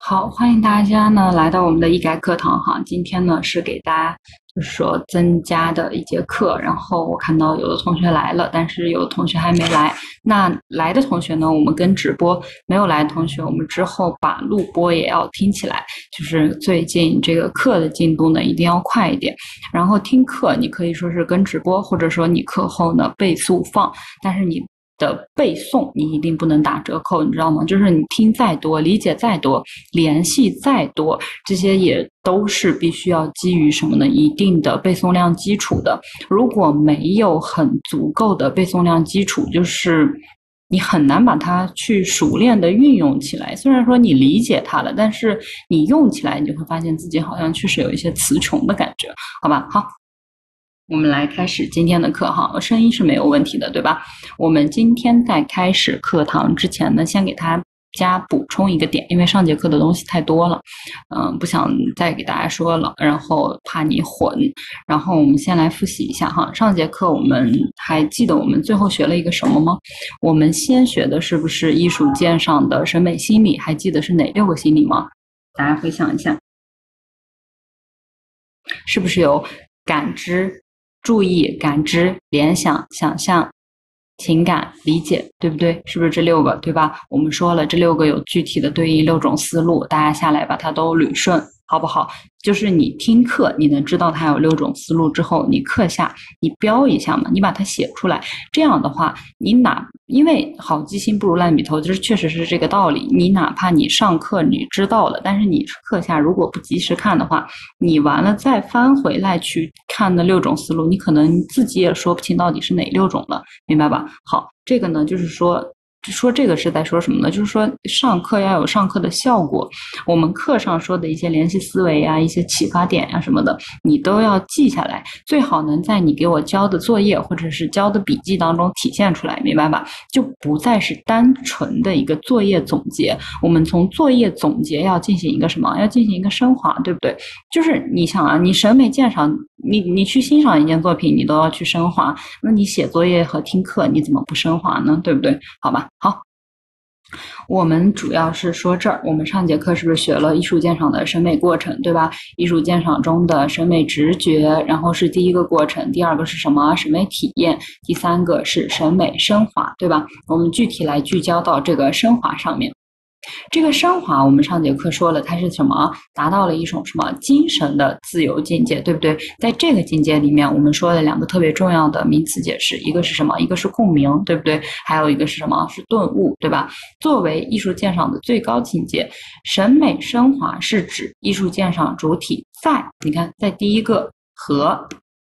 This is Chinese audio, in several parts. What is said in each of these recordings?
好，欢迎大家呢来到我们的易改课堂哈。今天呢是给大家就是说增加的一节课，然后我看到有的同学来了，但是有的同学还没来。那来的同学呢，我们跟直播；没有来的同学，我们之后把录播也要听起来。就是最近这个课的进度呢一定要快一点。然后听课你可以说是跟直播，或者说你课后呢倍速放，但是你的背诵你一定不能打折扣，你知道吗？就是你听再多，理解再多，联系再多，这些也都是必须要基于什么呢？一定的背诵量基础的。如果没有很足够的背诵量基础，就是你很难把它去熟练的运用起来。虽然说你理解它了，但是你用起来，你就会发现自己好像确实有一些词穷的感觉，好吧？好。我们来开始今天的课哈，声音是没有问题的，对吧？我们今天在开始课堂之前呢，先给大家补充一个点，因为上节课的东西太多了，不想再给大家说了，然后怕你混。然后我们先来复习一下哈，上节课我们还记得我们最后学了一个什么吗？我们先学的是不是艺术鉴赏的审美心理？还记得是哪6个心理吗？大家回想一下，是不是有感知？注意、感知、联想、想象、情感、理解，对不对？是不是这6个，对吧？我们说了，这6个有具体的对应6种思路，大家下来把它都捋顺，好不好？就是你听课，你能知道它有6种思路之后，你课下你标一下嘛，你把它写出来。这样的话，因为好记性不如烂笔头，就是确实是这个道理。你哪怕你上课你知道了，但是你课下如果不及时看的话，你完了再翻回来去看那6种思路，你可能自己也说不清到底是哪6种了，明白吧？好，这个呢就是说这个是在说什么呢？就是说上课要有上课的效果，我们课上说的一些联系思维啊、一些启发点啊什么的，你都要记下来，最好能在你给我交的作业或者是交的笔记当中体现出来，明白吧？就不再是单纯的一个作业总结，我们从作业总结要进行一个什么？要进行一个升华，对不对？就是你想啊，你审美鉴赏，你去欣赏一件作品，你都要去升华，那你写作业和听课，你怎么不升华呢？对不对？好吧，好。我们主要是说这儿，我们上节课是不是学了艺术鉴赏的审美过程，对吧？艺术鉴赏中的审美直觉，然后是第1个过程，第2个是什么？审美体验，第3个是审美升华，对吧？我们具体来聚焦到这个升华上面。这个升华，我们上节课说了，它是什么？达到了一种什么精神的自由境界，对不对？在这个境界里面，我们说了2个特别重要的名词解释，一个是什么？一个是共鸣，对不对？还有一个是什么？是顿悟，对吧？作为艺术鉴赏的最高境界，审美升华是指艺术鉴赏主体你看，在第1个和。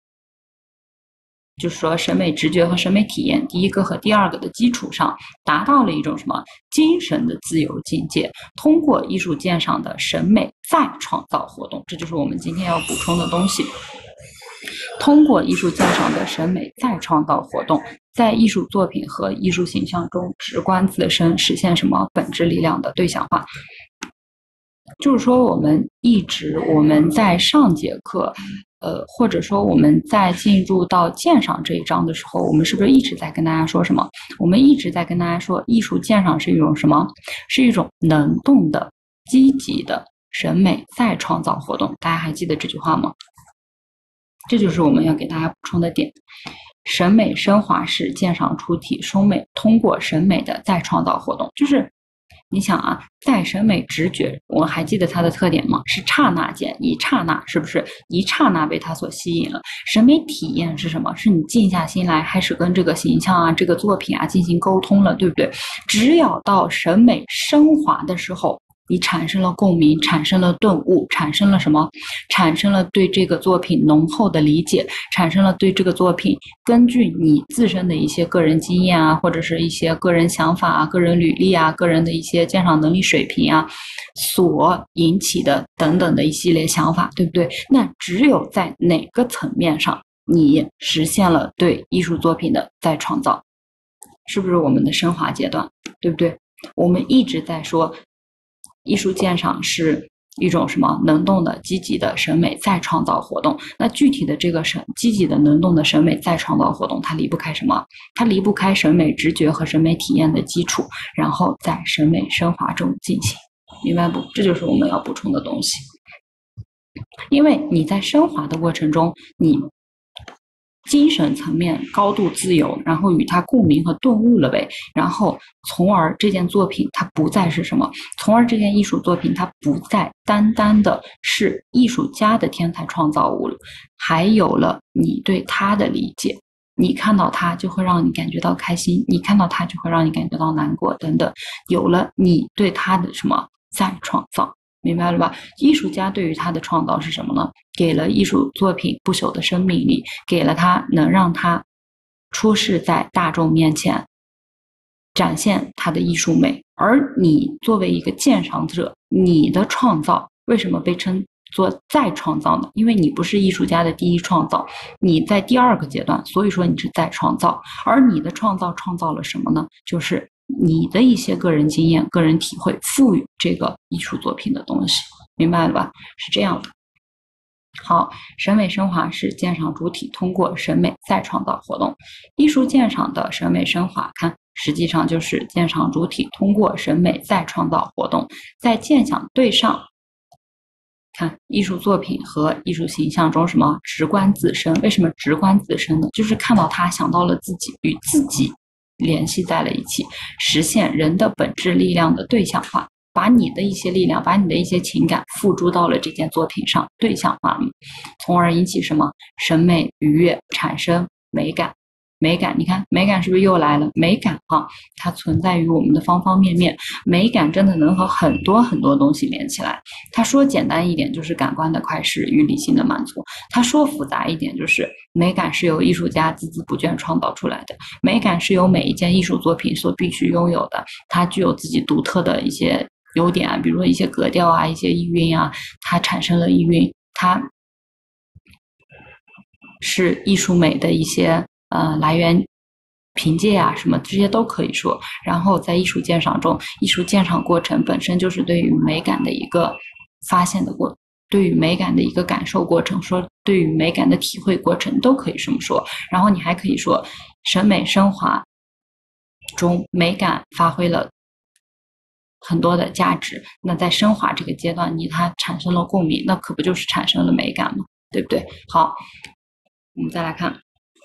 就是说，审美直觉和审美体验，第1个和第2个的基础上，达到了一种什么精神的自由境界。通过艺术鉴赏的审美再创造活动，这就是我们今天要补充的东西。通过艺术鉴赏的审美再创造活动，在艺术作品和艺术形象中直观自身，实现什么本质力量的对象化。就是说，我们在上节课，或者说我们在进入到鉴赏这一章的时候，我们是不是一直在跟大家说什么？我们一直在跟大家说，艺术鉴赏是一种什么？是一种能动的、积极的审美再创造活动。大家还记得这句话吗？这就是我们要给大家补充的点。审美升华是鉴赏主体通过审美的再创造活动，就是你想啊，在审美直觉，我还记得它的特点吗？是刹那间，一刹那，是不是一刹那被它所吸引了？审美体验是什么？是你静下心来，开始跟这个形象啊、这个作品啊进行沟通了，对不对？只要到审美升华的时候，你产生了共鸣，产生了顿悟，产生了什么？产生了对这个作品浓厚的理解，产生了对这个作品根据你自身的一些个人经验啊，或者是一些个人想法啊、个人履历啊、个人的一些鉴赏能力水平啊所引起的等等的一系列想法，对不对？那只有在哪个层面上你实现了对艺术作品的再创造，是不是我们的升华阶段，对不对？我们一直在说艺术鉴赏是一种什么能动的、积极的审美再创造活动。那具体的这个积极的、能动的审美再创造活动，它离不开什么？它离不开审美直觉和审美体验的基础，然后在审美升华中进行。 明白不？这就是我们要补充的东西。因为你在升华的过程中，你精神层面高度自由，然后与它共鸣和顿悟了呗，然后从而这件作品它不再是什么，从而这件艺术作品它不再单单的是艺术家的天才创造物了，还有了你对它的理解。你看到它就会让你感觉到开心，你看到它就会让你感觉到难过等等，有了你对它的什么再创造。明白了吧？艺术家对于他的创造是什么呢？给了艺术作品不朽的生命力，给了他能让他出世在大众面前，展现他的艺术美。而你作为一个鉴赏者，你的创造为什么被称作再创造呢？因为你不是艺术家的第一创造，你在第二个阶段，所以说你是再创造。而你的创造了什么呢？就是你的一些个人经验、个人体会赋予这个艺术作品的东西，明白了吧？是这样的。好，审美升华是鉴赏主体通过审美再创造活动。艺术鉴赏的审美升华，看实际上就是鉴赏主体通过审美再创造活动，在鉴赏对象。看艺术作品和艺术形象中什么直观自身？为什么直观自身呢？就是看到他想到了自己，与自己联系在了一起，实现人的本质力量的对象化，把你的一些力量，把你的一些情感付诸到了这件作品上，对象化了，从而引起什么审美愉悦，产生美感。美感，你看美感是不是又来了？美感啊，它存在于我们的方方面面。美感真的能和很多很多东西连起来。它说简单一点，就是感官的快释与理性的满足；它说复杂一点，就是美感是由艺术家孜孜不倦创造出来的。美感是由每一件艺术作品所必须拥有的，它具有自己独特的一些优点啊，比如说一些格调啊，一些意蕴啊，它产生了意蕴，它是艺术美的一些来源凭借啊什么这些都可以说。然后在艺术鉴赏中，艺术鉴赏过程本身就是对于美感的一个发现的过程，对于美感的一个感受过程，说对于美感的体会过程都可以这么说。然后你还可以说审美升华中美感发挥了很多的价值，那在升华这个阶段它产生了共鸣，那可不就是产生了美感吗？对不对？好，我们再来看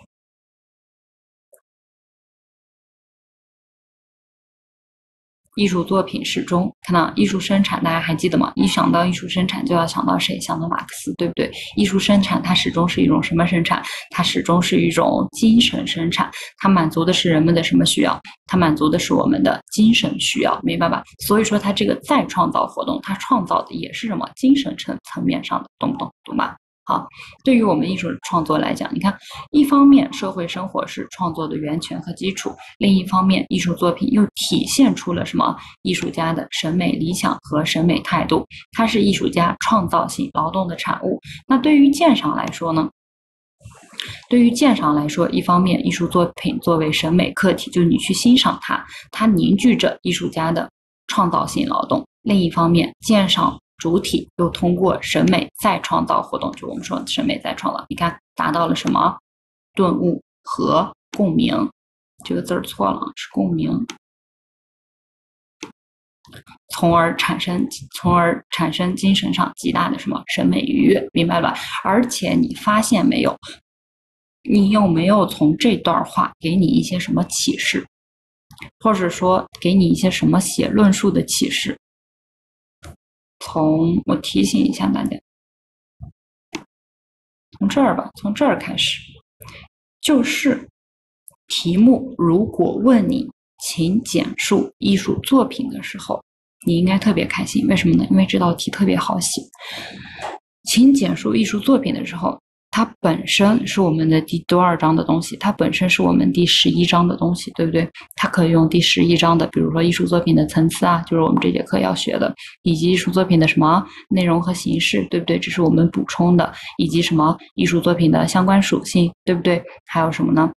艺术作品始终看到艺术生产，大家还记得吗？一想到艺术生产就要想到谁？想到马克思，对不对？艺术生产它始终是一种什么生产？它始终是一种精神生产，它满足的是人们的什么需要？它满足的是我们的精神需要，明白吧？所以说它这个再创造活动，它创造的也是什么？精神层面上的，懂不懂？懂吧？好，对于我们艺术创作来讲，你看，一方面社会生活是创作的源泉和基础，另一方面艺术作品又体现出了什么？艺术家的审美理想和审美态度，它是艺术家创造性劳动的产物。那对于鉴赏来说呢？对于鉴赏来说，一方面艺术作品作为审美客体，就是你去欣赏它，它凝聚着艺术家的创造性劳动；另一方面，鉴赏主体又通过审美再创造活动，就我们说审美再创造，你看达到了什么？顿悟和共鸣。这个字儿错了，是共鸣。从而产生精神上极大的什么审美愉悦，明白吧？而且你发现没有，你有没有从这段话给你一些什么启示，或者说给你一些什么写论述的启示？我提醒一下大家，从这儿吧，从这儿开始，就是题目如果问你请简述艺术作品的时候，你应该特别开心。为什么呢？因为这道题特别好写。请简述艺术作品的时候，它本身是我们的第多少章的东西？它本身是我们第11章的东西，对不对？它可以用第11章的，比如说艺术作品的层次啊，就是我们这节课要学的，以及艺术作品的什么内容和形式，对不对？这是我们补充的，以及什么艺术作品的相关属性，对不对？还有什么呢？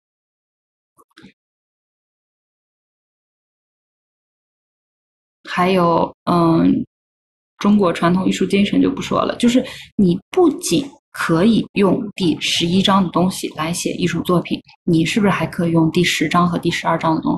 还有中国传统艺术精神就不说了，就是你不仅可以用第11章的东西来写艺术作品，你是不是还可以用第10章和第12章的东西？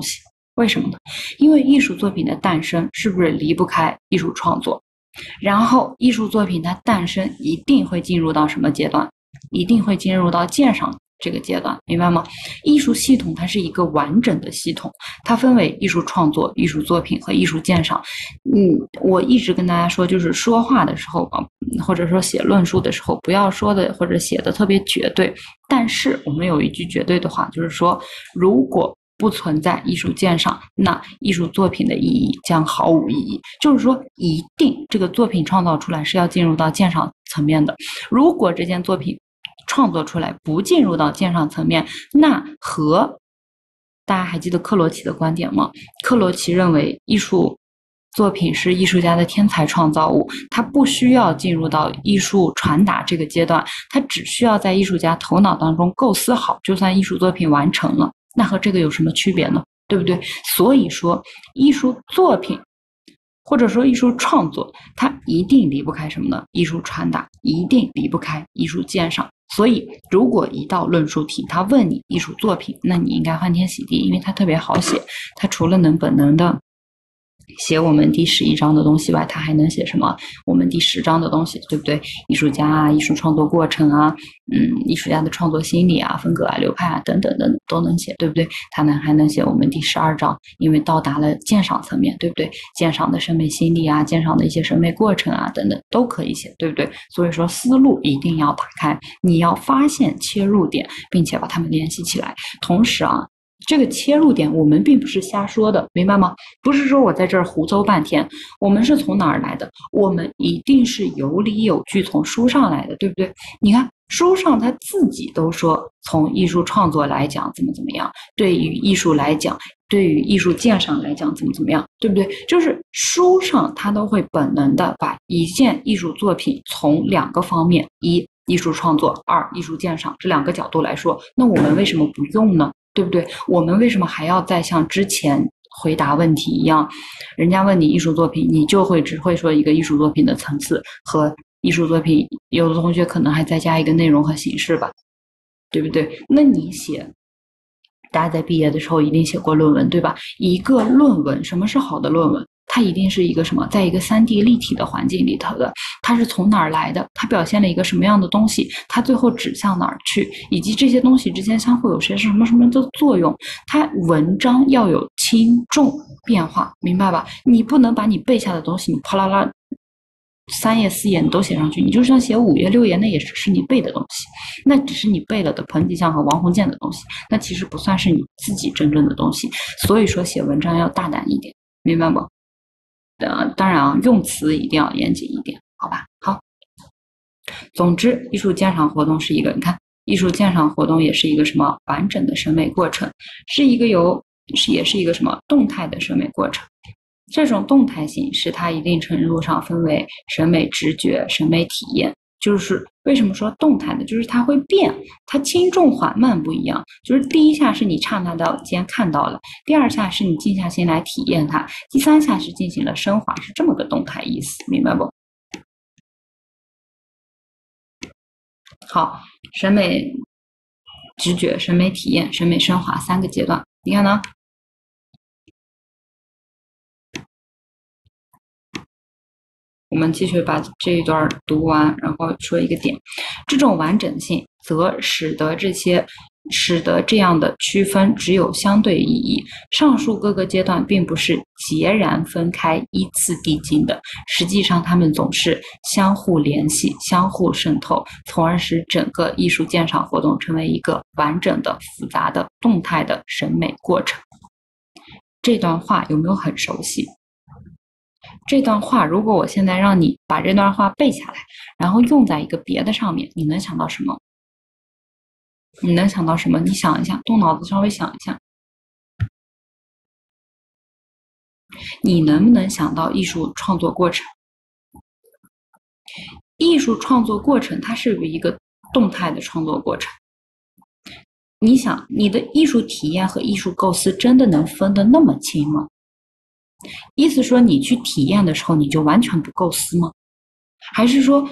为什么呢？因为艺术作品的诞生是不是离不开艺术创作？然后艺术作品它诞生一定会进入到什么阶段？一定会进入到鉴赏这个阶段，明白吗？艺术系统它是一个完整的系统，它分为艺术创作、艺术作品和艺术鉴赏。我一直跟大家说，就是说话的时候啊，或者说写论述的时候，不要说的或者写的特别绝对。但是我们有一句绝对的话，就是说，如果不存在艺术鉴赏，那艺术作品的意义将毫无意义。就是说，一定这个作品创造出来是要进入到鉴赏层面的。如果这件作品创作出来不进入到鉴赏层面，那和大家还记得克罗齐的观点吗？克罗齐认为艺术作品是艺术家的天才创造物，它不需要进入到艺术传达这个阶段，它只需要在艺术家头脑当中构思好，就算艺术作品完成了。那和这个有什么区别呢？对不对？所以说，艺术作品或者说艺术创作，它一定离不开什么呢？艺术传达，一定离不开艺术鉴赏。所以，如果一道论述题他问你艺术作品，那你应该欢天喜地，因为它特别好写。它除了能本能的写我们第11章的东西外，它还能写什么？我们第10章的东西，对不对？艺术家啊，艺术创作过程啊，艺术家的创作心理啊、风格啊、流派啊等等等都能写，对不对？它还能写我们第12章，因为到达了鉴赏层面，对不对？鉴赏的审美心理啊，鉴赏的一些审美过程啊等等都可以写，对不对？所以说思路一定要打开，你要发现切入点，并且把它们联系起来。同时啊，这个切入点我们并不是瞎说的，明白吗？不是说我在这儿胡诌半天，我们是从哪儿来的？我们一定是有理有据从书上来的，对不对？你看书上他自己都说，从艺术创作来讲怎么样，对于艺术来讲，对于艺术鉴赏来讲怎么样，对不对？就是书上他都会本能的把一件艺术作品从2个方面，一艺术创作，二艺术鉴赏这2个角度来说，那我们为什么不用呢？对不对？我们为什么还要再像之前回答问题一样，人家问你艺术作品，你就只会说一个艺术作品的层次和艺术作品，有的同学可能还再加一个内容和形式吧，对不对？那你写，大家在毕业的时候一定写过论文，对吧？一个论文，什么是好的论文？它一定是一个什么，在一个3D 立体的环境里头的，它是从哪儿来的？它表现了一个什么样的东西？它最后指向哪儿去？以及这些东西之间相互有些什么的作用？它文章要有轻重变化，明白吧？你不能把你背下的东西，你啪啦啦3页4页你都写上去，你就算写5页6页，那也只是你背的东西，那只是你背了的彭吉祥和王鸿渐的东西，那其实不算是你自己真正的东西。所以说写文章要大胆一点，明白不？当然啊，用词一定要严谨一点，好吧？好，总之，艺术鉴赏活动是一个，你看，艺术鉴赏活动也是一个什么完整的审美过程，也是一个什么动态的审美过程。这种动态性使它一定程度上分为审美直觉、审美体验。就是为什么说动态的，就是它会变，它轻重缓慢不一样。就是第一下是你刹那间看到了，第2下是你静下心来体验它，第3下是进行了升华，是这么个动态意思，明白不？好，审美直觉、审美体验、审美升华3个阶段，你看呢？我们继续把这一段读完，然后说一个点，这种完整性则使得这样的区分只有相对意义。上述各个阶段并不是截然分开依次递进的，实际上它们总是相互联系、相互渗透，从而使整个艺术鉴赏活动成为一个完整的、复杂的、动态的审美过程。这段话有没有很熟悉？这段话，如果我现在让你把这段话背下来，然后用在一个别的上面，你能想到什么？你能想到什么？你想一下，动脑子稍微想一下，你能不能想到艺术创作过程？艺术创作过程它是一个动态的创作过程。你想，你的艺术体验和艺术构思真的能分得那么清吗？意思说你去体验的时候你就完全不构思吗？还是说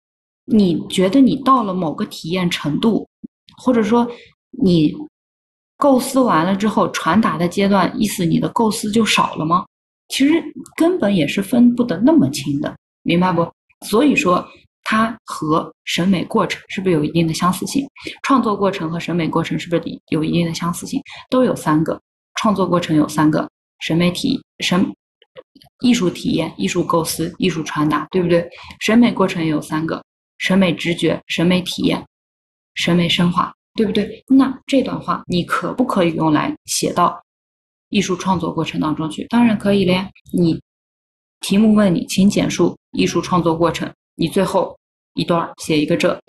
你觉得你到了某个体验程度，或者说你构思完了之后，传达的阶段，意思你的构思就少了吗？其实根本也是分不得那么清的，明白不？所以说它和审美过程是不是有一定的相似性？创作过程和审美过程是不是有一定的相似性？都有3个，创作过程有3个，艺术体验、艺术构思、艺术传达，对不对？审美过程也有3个，审美直觉、审美体验、审美升华，对不对？那这段话你可不可以用来写到艺术创作过程当中去？当然可以了呀。你题目问你，请简述艺术创作过程，你最后一段写一个这。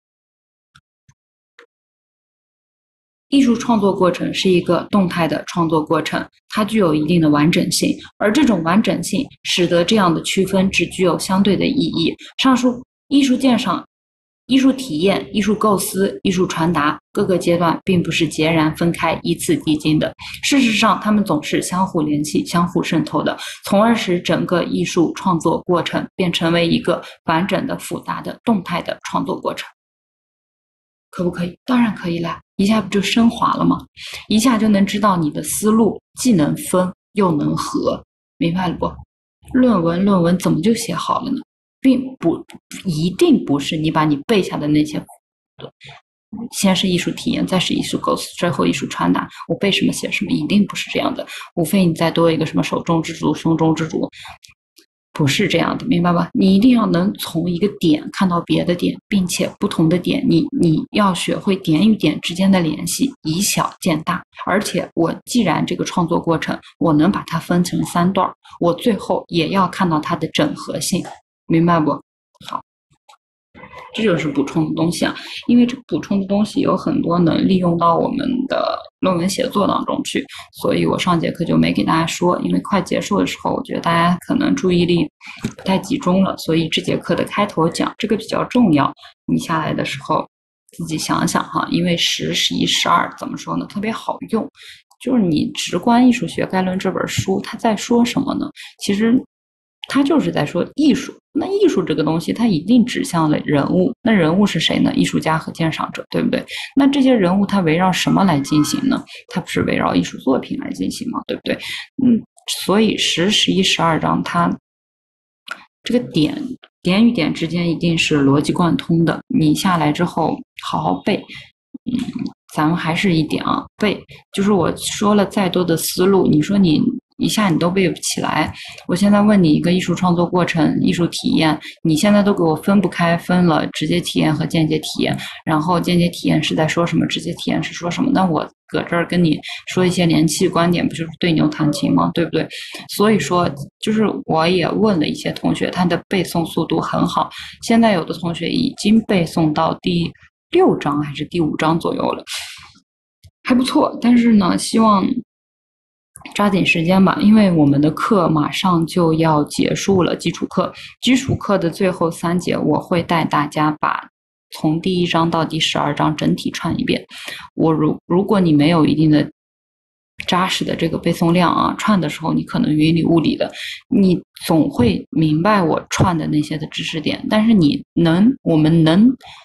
艺术创作过程是一个动态的创作过程，它具有一定的完整性，而这种完整性使得这样的区分只具有相对的意义。上述艺术鉴赏、艺术体验、艺术构思、艺术传达各个阶段并不是截然分开、依次递进的，事实上，它们总是相互联系、相互渗透的，从而使整个艺术创作过程变成为一个完整的、复杂的、动态的创作过程。可不可以？当然可以啦，一下不就升华了吗？一下就能知道你的思路既能分又能合，明白了不？论文怎么就写好了呢？并不一定不是你把你背下的那些，先是艺术体验，再是艺术构思，最后艺术传达，我背什么写什么，一定不是这样的。无非你再多一个什么手中之足、胸中之竹。不是这样的，明白吧？你一定要能从一个点看到别的点，并且不同的点，你要学会点与点之间的联系，以小见大。而且我既然这个创作过程，我能把它分成3段，我最后也要看到它的整合性，明白不？好。这就是补充的东西啊，因为这补充的东西有很多能利用到我们的论文写作当中去，所以我上节课就没给大家说，因为快结束的时候，我觉得大家可能注意力不太集中了，所以这节课的开头讲这个比较重要，你下来的时候自己想想哈，因为10、11、12怎么说呢，特别好用，就是你《直观艺术学概论》这本书，它在说什么呢？其实它就是在说艺术。那艺术这个东西，它一定指向了人物。那人物是谁呢？艺术家和鉴赏者，对不对？那这些人物它围绕什么来进行呢？它不是围绕艺术作品来进行吗？对不对？所以10、11、12章，它这个点与点之间一定是逻辑贯通的。你下来之后好好背。咱们还是一点啊，背。就是我说了再多的思路，你说你一下你都背不起来。我现在问你一个艺术创作过程、艺术体验，你现在都给我分不开，分了直接体验和间接体验，然后间接体验是在说什么，直接体验是说什么？那我搁这儿跟你说一些联系观点，不就是对牛弹琴吗？对不对？所以说，就是我也问了一些同学，他的背诵速度很好，现在有的同学已经背诵到第6章还是第5章左右了，还不错。但是呢，希望抓紧时间吧，因为我们的课马上就要结束了。基础课的最后3节，我会带大家把从第1章到第12章整体串一遍。如果你没有一定的扎实的这个背诵量啊，串的时候你可能云里雾里的，你总会明白我串的那些的知识点，但是我们能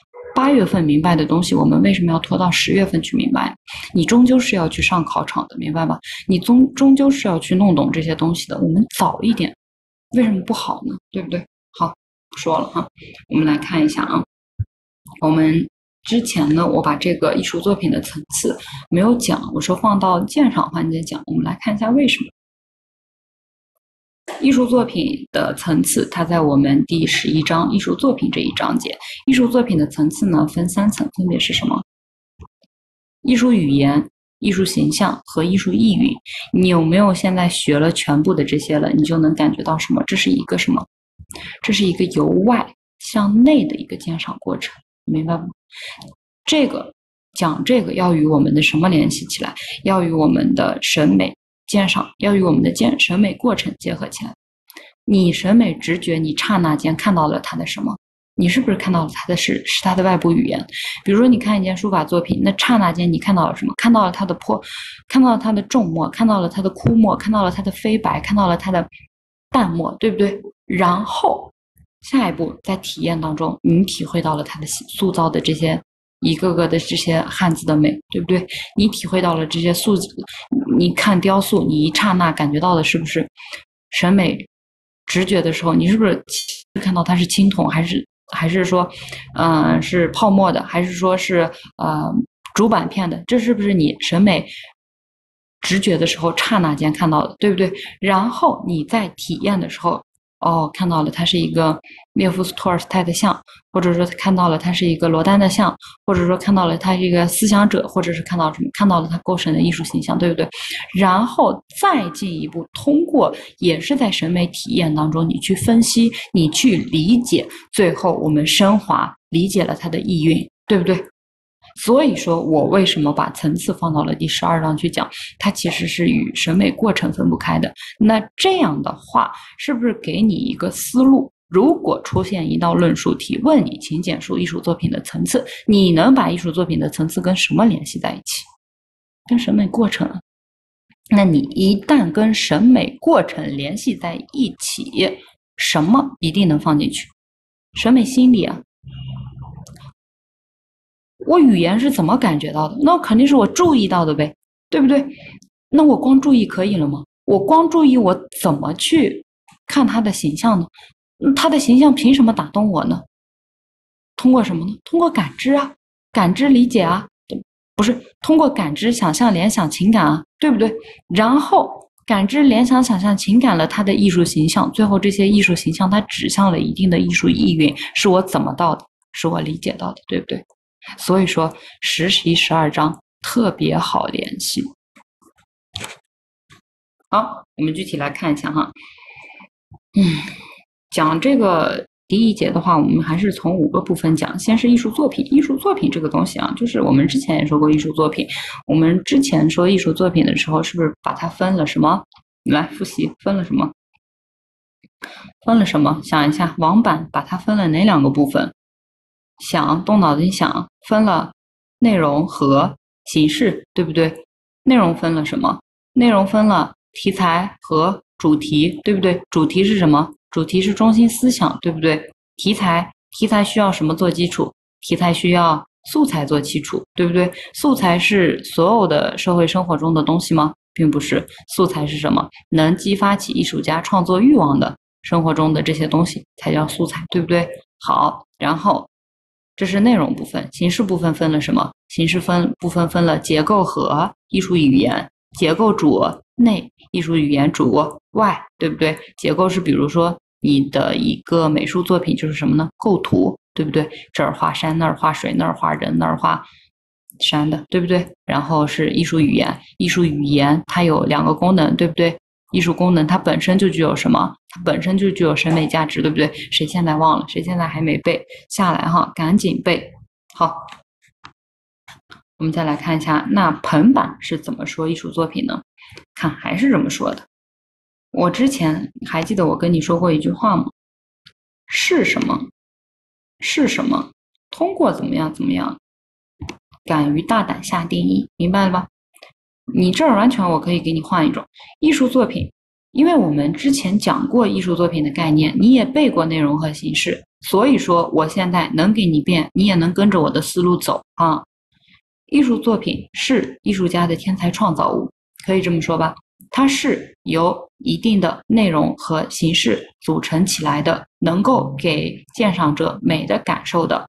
8月份明白的东西，我们为什么要拖到10月份去明白？你终究是要去上考场的，明白吧？你终究是要去弄懂这些东西的。我们早一点，为什么不好呢？对不对？好，不说了哈，我们来看一下啊。我们之前呢，我把这个艺术作品的层次没有讲，我说放到鉴赏环节讲。我们来看一下为什么。艺术作品的层次，它在我们第11章艺术作品这一章节。艺术作品的层次呢，分3层，分别是什么？艺术语言、艺术形象和艺术意蕴。你有没有现在学了全部的这些了？你就能感觉到什么？这是一个什么？这是一个由外向内的一个鉴赏过程，明白吗？讲这个要与我们的什么联系起来？要与我们的审美鉴赏，要与我们的审美过程结合起来。你审美直觉，你刹那间看到了它的什么？你是不是看到了它的是它的外部语言？比如说你看一件书法作品，那刹那间你看到了什么？看到了它的看到了它的重墨，看到了它的枯墨，看到了它的飞白，看到了它的淡墨，对不对？然后下一步在体验当中，你体会到了它的塑造的这些一个个的这些汉字的美，对不对？你体会到了这些素质，你看雕塑，你一刹那感觉到的是不是审美直觉的时候，你是不是看到它是青铜，还是说，是泡沫的，还是说是竹板片的？这是不是你审美直觉的时候刹那间看到的，对不对？然后你在体验的时候，看到了它是一个列夫·托尔斯泰的像，或者说看到了它是一个罗丹的像，或者说看到了它是一个思想者，或者是看到什么，看到了它构成的艺术形象，对不对？然后再进一步，通过也是在审美体验当中，你去分析，你去理解，最后我们升华理解了它的意蕴，对不对？所以说我为什么把层次放到了第12章去讲，它其实是与审美过程分不开的。那这样的话，是不是给你一个思路？如果出现一道论述题，问你请简述艺术作品的层次，你能把艺术作品的层次跟什么联系在一起？跟审美过程。那你一旦跟审美过程联系在一起，什么一定能放进去？审美心理啊。我语言是怎么感觉到的？那肯定是我注意到的呗，对不对？那我光注意可以了吗？我光注意我怎么去看他的形象呢？他的形象凭什么打动我呢？通过什么呢？通过感知啊，感知理解啊，不是通过感知、想象、联想、情感啊，对不对？然后感知、联想、想象、情感了他的艺术形象，最后这些艺术形象它指向了一定的艺术意蕴，是我怎么到的？是我理解到的，对不对？所以说10、11、12章特别好联系。好，我们具体来看一下哈。讲这个第一节的话，我们还是从5个部分讲。先是艺术作品，艺术作品这个东西啊，就是我们之前也说过艺术作品。我们之前说艺术作品的时候，是不是把它分了什么？来复习，分了什么？分了什么？想一下，网版把它分了哪2个部分？想，动脑筋想，分了内容和形式，对不对？内容分了什么？内容分了题材和主题，对不对？主题是什么？主题是中心思想，对不对？题材需要什么做基础？题材需要素材做基础，对不对？素材是所有的社会生活中的东西吗？并不是，素材是什么？能激发起艺术家创作欲望的生活中的这些东西才叫素材，对不对？好，然后这是内容部分，形式部分分了什么？形式部分分了结构和艺术语言，结构主内，艺术语言主外，对不对？结构是比如说你的一个美术作品就是什么呢？构图，对不对？这儿画山，那儿画水，那儿画人，那儿画山的，对不对？然后是艺术语言，艺术语言它有2个功能，对不对？艺术功能它本身就具有什么？它本身就具有审美价值，对不对？谁现在忘了？谁现在还没背下来哈？赶紧背。好，我们再来看一下，那彭版是怎么说艺术作品呢？看还是这么说的。我之前还记得我跟你说过一句话吗？是什么？是什么？通过怎么样怎么样？敢于大胆下定义，明白了吧？你这儿完全我可以给你换一种艺术作品，因为我们之前讲过艺术作品的概念，你也背过内容和形式，所以说我现在能给你变，你也能跟着我的思路走啊。艺术作品是艺术家的天才创造物，可以这么说吧？它是由一定的内容和形式组成起来的，能够给鉴赏者美的感受的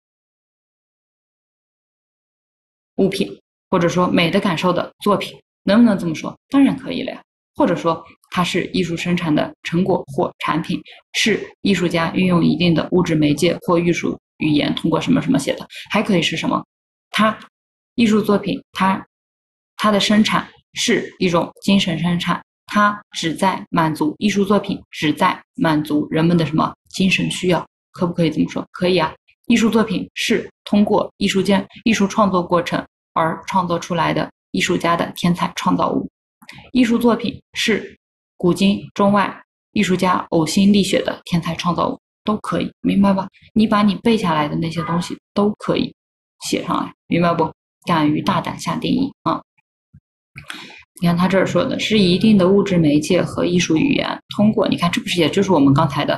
物品，或者说美的感受的作品，能不能这么说？当然可以了呀。或者说它是艺术生产的成果或产品，是艺术家运用一定的物质媒介或艺术语言通过什么什么写的，还可以是什么？它艺术作品它的生产是一种精神生产，它旨在满足艺术作品旨在满足人们的什么精神需要，可不可以这么说？可以啊。艺术作品是通过艺术创作过程而创作出来的艺术家的天才创造物。艺术作品是古今中外艺术家呕心沥血的天才创造物，都可以，明白吧？你把你背下来的那些东西都可以写上来，明白不？敢于大胆下定义啊！你看他这儿说的是一定的物质媒介和艺术语言通过，你看这不是也就是我们刚才的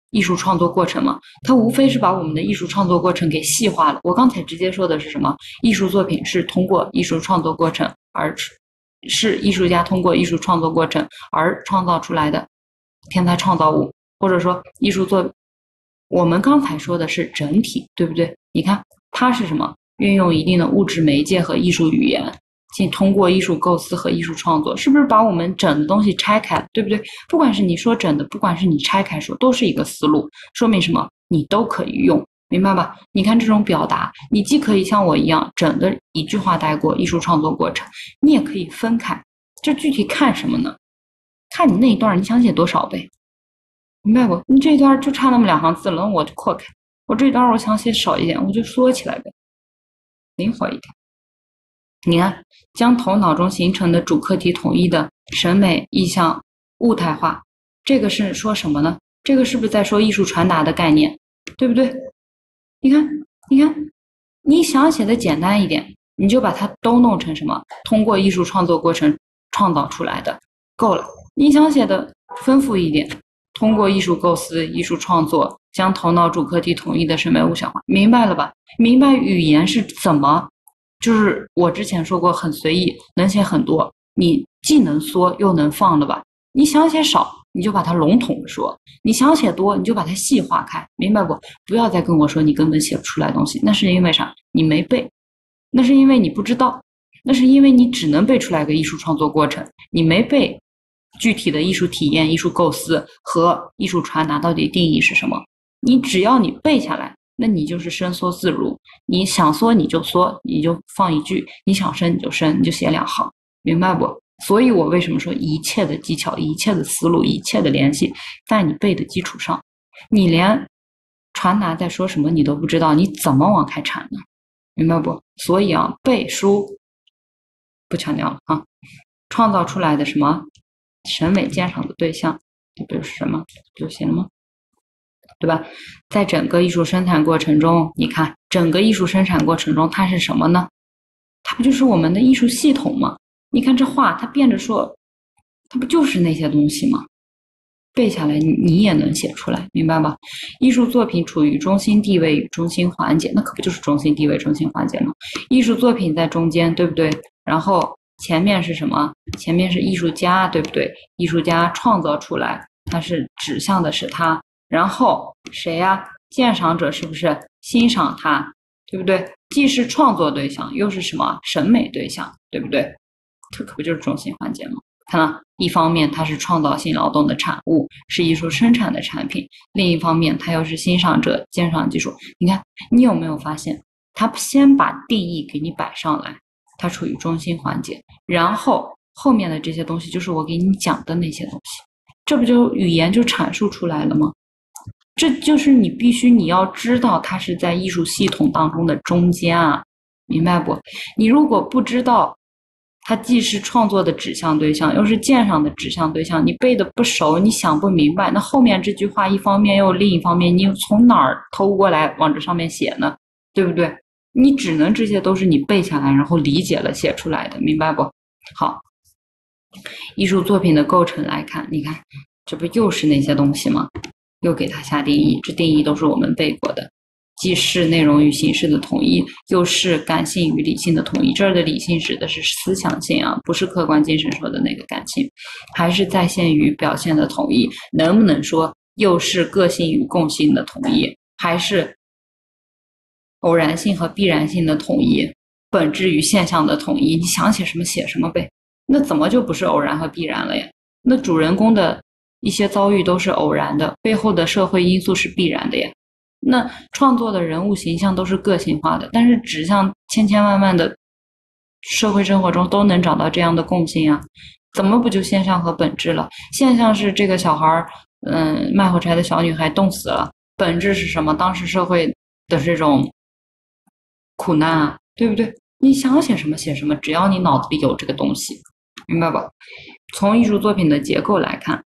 艺术创作过程吗？它无非是把我们的艺术创作过程给细化了。我刚才直接说的是什么？艺术作品是通过艺术创作过程是艺术家通过艺术创作过程而创造出来的天才创造物，或者说艺术作，我们刚才说的是整体，对不对？你看它是什么？运用一定的物质媒介和艺术语言，通过艺术构思和艺术创作，是不是把我们整的东西拆开，对不对？不管是你说整的，不管是你拆开说，都是一个思路，说明什么？你都可以用，明白吧？你看这种表达，你既可以像我一样整的一句话带过艺术创作过程，你也可以分开。这具体看什么呢？看你那一段你想写多少呗，明白不？你这一段就差那么2行字了，我就扩开；我这一段我想写少一点，我就缩起来呗，灵活一点。你看，将头脑中形成的主课题统一的审美意象物态化，这个是说什么呢？这个是不是在说艺术传达的概念，对不对？你看，你想写的简单一点，你就把它都弄成什么？通过艺术创作过程创造出来的，够了。你想写的丰富一点，通过艺术构思、艺术创作，将头脑主课题统一的审美物象化，明白了吧？明白语言是怎么？就是我之前说过，很随意，能写很多，你既能缩又能放了吧？你想写少，你就把它笼统的说；你想写多，你就把它细化开，明白不？不要再跟我说你根本写不出来东西，那是因为啥？你没背，那是因为你不知道，那是因为你只能背出来个艺术创作过程，你没背具体的艺术体验、艺术构思和艺术传达到底定义是什么。你只要你背下来，那你就是伸缩自如，你想缩你就缩，你就放一句，你想伸你就伸，你就写2行，明白不？所以我为什么说一切的技巧、一切的思路、一切的联系在你背的基础上，你连传达在说什么你都不知道，你怎么往开产呢？明白不？所以啊，背书不强调了啊，创造出来的什么审美鉴赏的对象，这不是什么就行了吗？对吧？在整个艺术生产过程中，你看整个艺术生产过程中它是什么呢？它不就是我们的艺术系统吗？你看这话它变着说，它不就是那些东西吗？背下来你也能写出来，明白吧？艺术作品处于中心地位与中心环节，那可不就是中心地位、中心环节吗？艺术作品在中间，对不对？然后前面是什么？前面是艺术家，对不对？艺术家创造出来，它是指向的是他。然后谁呀？鉴赏者是不是欣赏它，对不对？既是创作对象，又是什么审美对象，对不对？这可不就是中心环节吗？看到，一方面它是创造性劳动的产物，是艺术生产的产品；另一方面，它又是欣赏者鉴赏技术。你看，你有没有发现，它先把定义给你摆上来，它处于中心环节，然后后面的这些东西就是我给你讲的那些东西，这不就语言就阐述出来了吗？这就是你要知道它是在艺术系统当中的中间啊，明白不？你如果不知道它既是创作的指向对象，又是鉴赏的指向对象，你背的不熟，你想不明白，那后面这句话一方面又另一方面，你又从哪儿偷过来往这上面写呢？对不对？你只能这些都是你背下来，然后理解了写出来的，明白不？好，艺术作品的构成来看，你看这不又是那些东西吗？又给它下定义，这定义都是我们背过的，既是内容与形式的统一，又是感性与理性的统一。这儿的理性指的是思想性啊，不是客观精神说的那个感性，还是在线与表现的统一？能不能说又是个性与共性的统一，还是偶然性和必然性的统一？本质与现象的统一？你想写什么写什么呗，那怎么就不是偶然和必然了呀？那主人公的一些遭遇都是偶然的，背后的社会因素是必然的呀。那创作的人物形象都是个性化的，但是指向千千万万的社会生活中都能找到这样的共性啊，怎么不就现象和本质了？现象是这个小孩卖火柴的小女孩冻死了，本质是什么？当时社会的这种苦难啊，对不对？你想写什么写什么，只要你脑子里有这个东西，明白吧？从艺术作品的结构来看，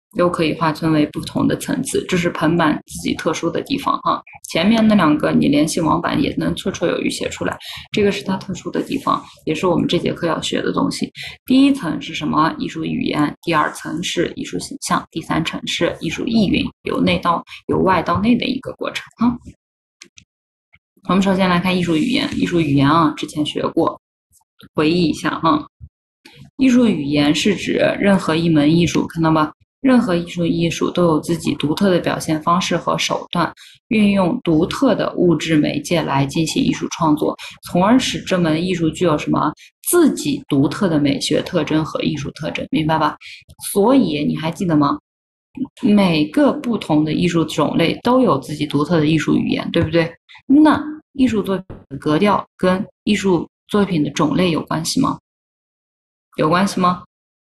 又可以划分为不同的层次，这是盆板自己特殊的地方哈。前面那两个你联系网板也能绰绰有余写出来，这个是它特殊的地方，也是我们这节课要学的东西。第一层是什么？艺术语言，第二层是艺术形象，第三层是艺术意蕴，由外到内的一个过程哈。我们首先来看艺术语言，艺术语言啊，之前学过，回忆一下哈。艺术语言是指任何一门艺术，看到吧？任何艺术都有自己独特的表现方式和手段，运用独特的物质媒介来进行艺术创作，从而使这门艺术具有什么自己独特的美学特征和艺术特征，明白吧？所以你还记得吗？每个不同的艺术种类都有自己独特的艺术语言，对不对？那艺术作品的格调跟艺术作品的种类有关系吗？有关系吗？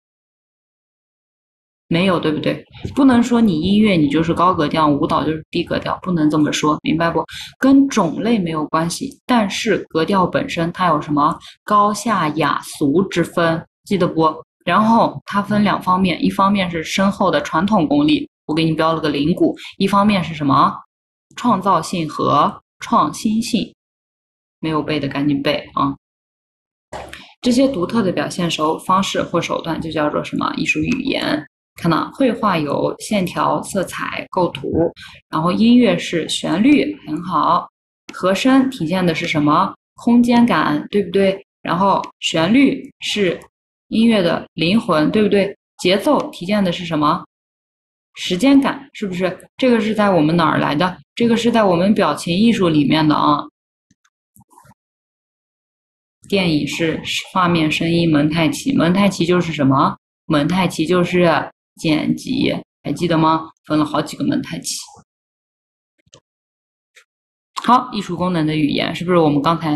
没有，对不对？不能说你音乐你就是高格调，舞蹈就是低格调，不能这么说，明白不？跟种类没有关系，但是格调本身它有什么高下雅俗之分，记得不？然后它分两方面，一方面是深厚的传统功力，我给你标了个零鼓；一方面是什么？创造性和创新性，没有背的赶紧背啊！这些独特的表现方式或手段就叫做什么？艺术语言。看到绘画有线条、色彩、构图，然后音乐是旋律，很好。和声体现的是什么？空间感，对不对？然后旋律是音乐的灵魂，对不对？节奏体现的是什么？时间感，是不是？这个是在我们哪儿来的？这个是在我们表情艺术里面的啊。电影是画面、声音、蒙太奇，蒙太奇就是什么？蒙太奇就是剪辑，还记得吗？分了好几个蒙太奇。好，艺术功能的语言是不是我们刚才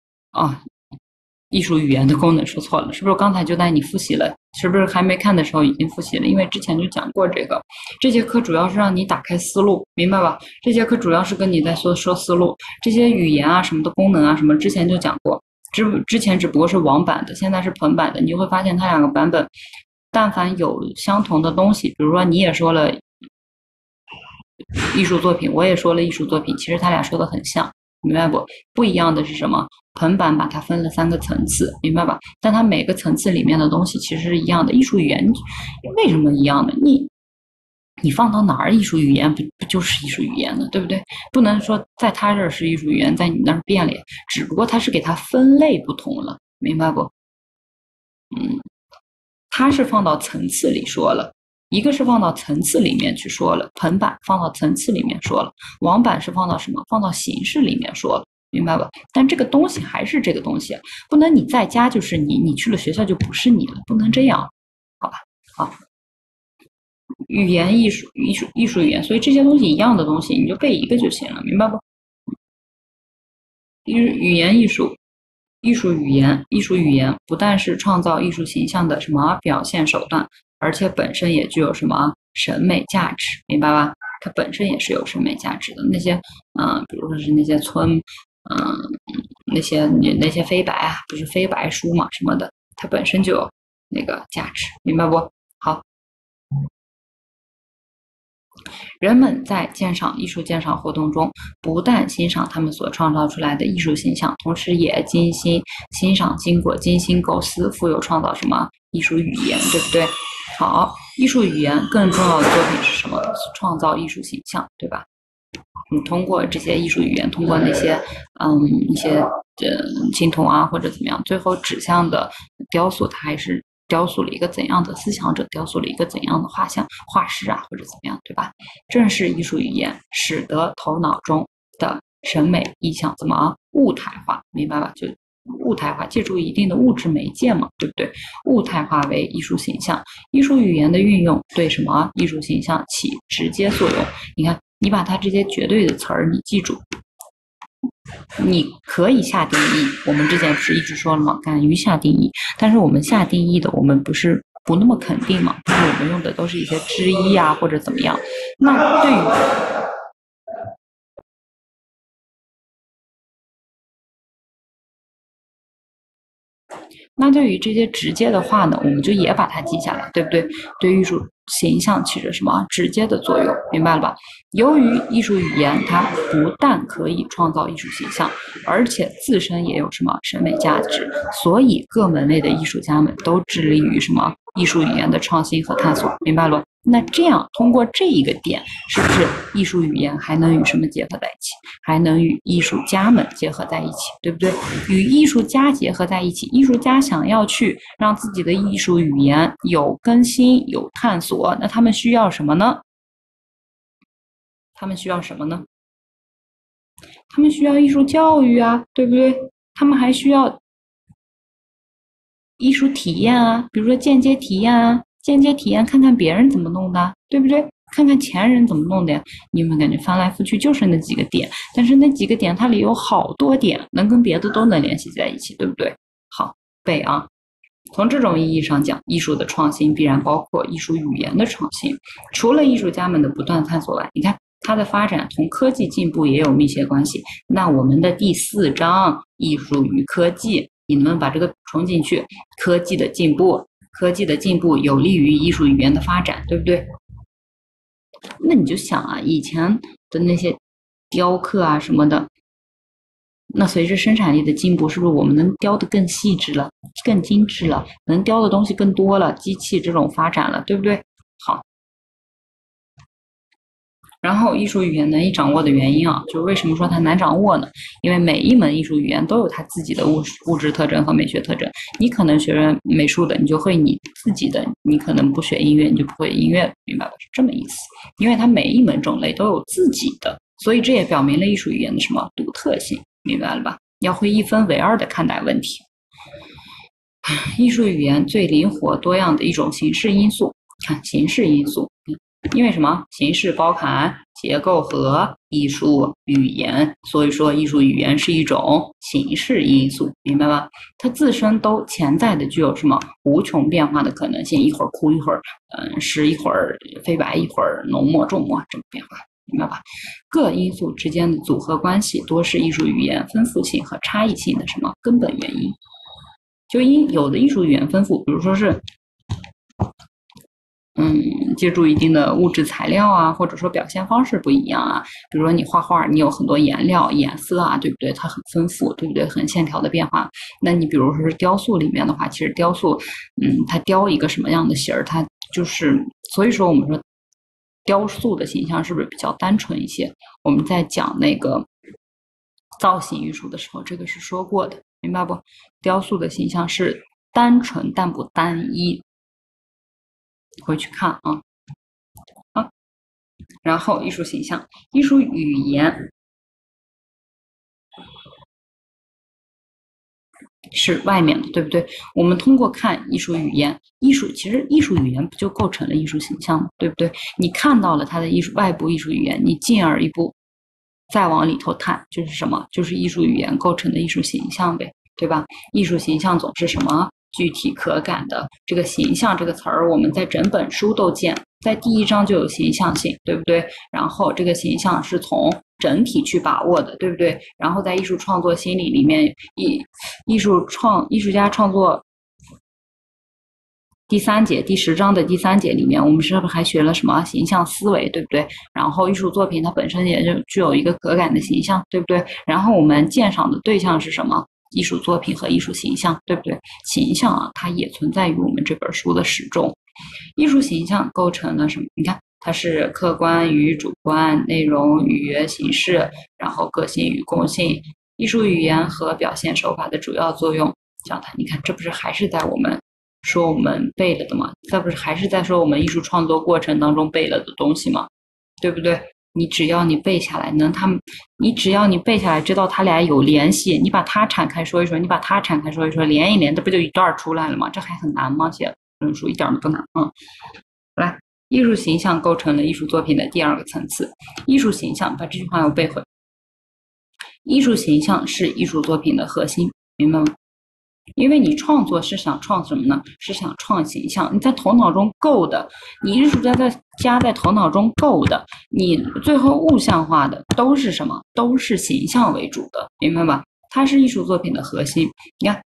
艺术语言的功能说错了，是不是刚才就带你复习了？是不是还没看的时候已经复习了？因为之前就讲过这个。这节课主要是让你打开思路，明白吧？这节课主要是跟你在说思路，这些语言啊什么的功能啊什么之前就讲过，之前只不过是网版的，现在是盆版的，你就会发现它两个版本，但凡有相同的东西，比如说你也说了艺术作品，我也说了艺术作品，其实他俩说的很像，明白不？不一样的是什么？盆版把它分了3个层次，明白吧？但它每个层次里面的东西其实是一样的。艺术语言为什么一样的？你放到哪儿，艺术语言不就是艺术语言呢？对不对？不能说在他这儿是艺术语言，在你那儿变了，只不过它是给它分类不同了，明白不？它是放到层次里说了。一个是放到层次里面去说了，盆版放到层次里面说了，网版是放到什么？放到形式里面说了，明白吧？但这个东西还是这个东西，不能你在家就是你，你去了学校就不是你了，不能这样，好吧？好，语言艺术语言，所以这些东西一样的东西，你就背一个就行了，明白不？语言艺术。艺术语言不但是创造艺术形象的什么表现手段，而且本身也具有什么审美价值，明白吧？它本身也是有审美价值的。那些比如说是那些那些飞白啊，不是飞白书嘛什么的，它本身就有那个价值，明白不？好。人们在艺术鉴赏活动中，不但欣赏他们所创造出来的艺术形象，同时也精心欣赏经过精心构思、富有创造什么艺术语言，对不对？好，艺术语言更重要的作品是什么？创造艺术形象，对吧？你通过这些艺术语言，通过那些一些青铜啊或者怎么样，最后指向的雕塑，它还是雕塑了一个怎样的思想者，雕塑了一个怎样的画师啊或者怎么样，对吧？正是艺术语言使得头脑中的审美意象怎么物态化，明白吧？就物态化，借助一定的物质媒介嘛，对不对？物态化为艺术形象，艺术语言的运用对什么艺术形象起直接作用？你看，你把它这些绝对的词儿你记住，你可以下定义。我们之前不是一直说了吗？敢于下定义，但是我们下定义的，我们不那么肯定嘛，就是我们用的都是一些之一啊或者怎么样。那对于这些直接的话呢，我们就也把它记下来，对不对？对形象起着什么直接的作用，明白了吧？由于艺术语言它不但可以创造艺术形象，而且自身也有什么审美价值，所以各门类的艺术家们都致力于什么艺术语言的创新和探索，明白了？那这样通过这一个点，是不是艺术语言还能与什么结合在一起？还能与艺术家们结合在一起，对不对？与艺术家结合在一起，艺术家想要去让自己的艺术语言有更新、有探索，那他们需要什么呢？他们需要什么呢？他们需要艺术教育啊，对不对？他们还需要艺术体验啊，比如说间接体验啊，间接体验看看别人怎么弄的，对不对？看看前人怎么弄的呀？你有没有感觉翻来覆去就是那几个点？但是那几个点它里有好多点，能跟别的都能联系在一起，对不对？好，背啊。从这种意义上讲，艺术的创新必然包括艺术语言的创新。除了艺术家们的不断探索外，你看它的发展同科技进步也有密切关系。那我们的第4章艺术与科技，你们把这个补充进去，科技的进步有利于艺术语言的发展，对不对？那你就想啊，以前的那些雕刻啊什么的，那随着生产力的进步，是不是我们能雕得更细致了、更精致了，能雕的东西更多了，机器这种发展了，对不对？好。然后艺术语言难以掌握的原因啊，就是为什么说它难掌握呢？因为每一门艺术语言都有它自己的物质特征和美学特征。你可能学美术的，你就会你自己的；你可能不学音乐，你就不会音乐，明白吧？是这么意思。因为它每一门种类都有自己的，所以这也表明了艺术语言的什么独特性，明白了吧？要会一分为二的看待问题。艺术语言最灵活多样的一种形式因素，看形式因素。因为什么？形式包含结构和艺术语言，所以说艺术语言是一种形式因素，明白吧？它自身都潜在的具有什么无穷变化的可能性，一会儿枯，一会儿湿，一会儿飞白，一会儿浓墨重墨，这么变化，明白吧？各因素之间的组合关系，多是艺术语言丰富性和差异性的什么根本原因？就因有的艺术语言丰富，比如说是借助一定的物质材料啊，或者说表现方式不一样啊。比如说你画画，你有很多颜料、颜色啊，对不对？它很丰富，对不对？很线条的变化。那你比如说是雕塑里面的话，其实雕塑，它雕一个什么样的形儿，它就是，所以说我们说雕塑的形象是不是比较单纯一些？我们在讲那个造型艺术的时候，这个是说过的，明白不？雕塑的形象是单纯但不单一。回去看啊，好，然后艺术形象、艺术语言是外面的，对不对？我们通过看艺术语言，其实艺术语言不就构成了艺术形象吗？对不对？你看到了它的外部艺术语言，你进而一步再往里头探，就是什么？就是艺术语言构成的艺术形象呗，对吧？艺术形象总是什么？具体可感的。这个形象这个词儿，我们在整本书都见，在第1章就有形象性，对不对？然后这个形象是从整体去把握的，对不对？然后在艺术创作心理里面，艺术家创作第3节第10章的第3节里面，我们是不是还学了什么形象思维，对不对？然后艺术作品它本身也就具有一个可感的形象，对不对？然后我们鉴赏的对象是什么？艺术作品和艺术形象，对不对？形象啊，它也存在于我们这本书的始终。艺术形象构成了什么？你看，它是客观与主观、内容与形式，然后个性与共性、艺术语言和表现手法的主要作用。讲它，你看，这不是还是在我们说我们背了的吗？这不是还是在说我们艺术创作过程当中背了的东西吗？对不对？你只要你背下来，你只要你背下来，知道它俩有联系，你把它展开说一说，你把它展开说一说，连一连，这不就一段出来了吗？这还很难吗？写论述一点都不难。来，艺术形象构成了艺术作品的第2个层次。艺术形象，把这句话要背会。艺术形象是艺术作品的核心，明白吗？因为你创作是想创什么呢？是想创形象。你在头脑中构的，你艺术家在头脑中构的，你最后物象化的都是什么？都是形象为主的，明白吧？它是艺术作品的核心。你看，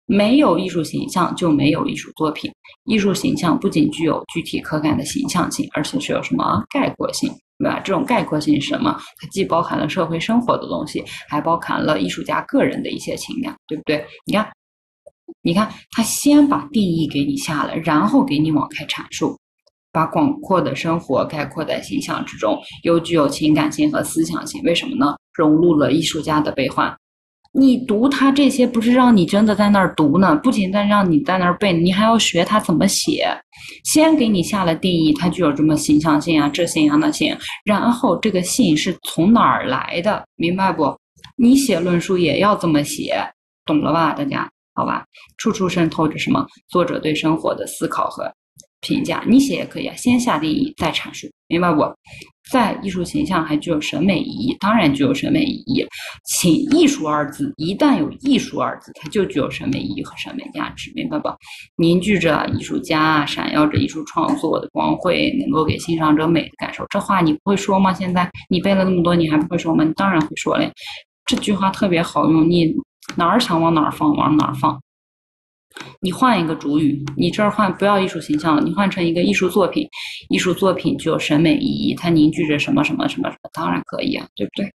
没有艺术形象就没有艺术作品。艺术形象不仅具有具体可感的形象性，而且是有什么概括性，对吧？这种概括性是什么？它既包含了社会生活的东西，还包含了艺术家个人的一些情感，对不对？你看，他先把定义给你下了，然后给你往开阐述，把广阔的生活概括在形象之中，又具有情感性和思想性。为什么呢？融入了艺术家的悲欢。你读他这些，不是让你真的在那儿读呢，不仅在让你在那儿背，你还要学他怎么写。先给你下了定义，它具有什么形象性啊、这性啊、那性，然后这个性是从哪儿来的，明白不？你写论述也要这么写，懂了吧，大家？好吧，处处渗透着什么？作者对生活的思考和评价。你写也可以啊，先下定义再阐述，明白不？在艺术形象还具有审美意义，当然具有审美意义。请艺术二字，一旦有艺术二字，它就具有审美意义和审美价值，明白吧？凝聚着艺术家，闪耀着艺术创作的光辉，能够给欣赏者美的感受。这话你不会说吗？现在你背了那么多，你还不会说吗？你当然会说了。这句话特别好用，你哪儿想往哪儿放，往哪儿放。你换一个主语，你这儿换不要艺术形象了，你换成一个艺术作品。艺术作品具有审美意义，它凝聚着什么什么什么什么，当然可以啊，对不对？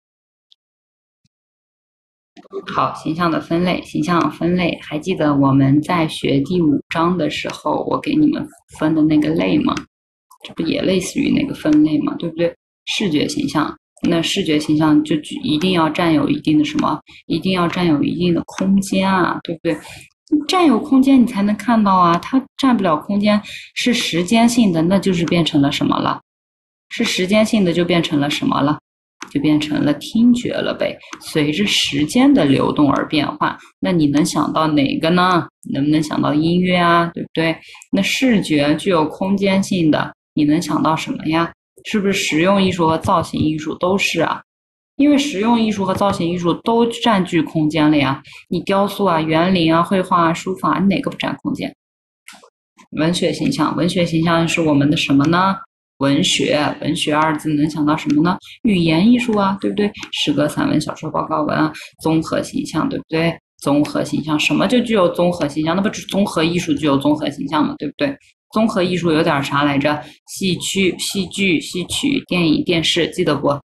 好，形象的分类，形象分类，还记得我们在学第5章的时候，我给你们分的那个类吗？这不也类似于那个分类吗？对不对？视觉形象，那视觉形象就一定要占有一定的什么？一定要占有一定的空间啊，对不对？占有空间你才能看到啊，它占不了空间是时间性的，那就是变成了什么了？是时间性的就变成了什么了？就变成了听觉了呗。随着时间的流动而变化，那你能想到哪个呢？能不能想到音乐啊？对不对？那视觉具有空间性的，你能想到什么呀？是不是实用艺术和造型艺术都是啊？因为实用艺术和造型艺术都占据空间了呀，你雕塑啊、园林啊、绘画啊、书法，你哪个不占空间？文学形象，文学形象是我们的什么呢？文学，文学二字能想到什么呢？语言艺术啊，对不对？诗歌、散文、小说、报告文啊，综合形象，对不对？综合形象，什么就具有综合形象？那不是综合艺术具有综合形象吗？对不对？综合艺术有点啥来着？戏剧、戏曲、电影、电视，记得不？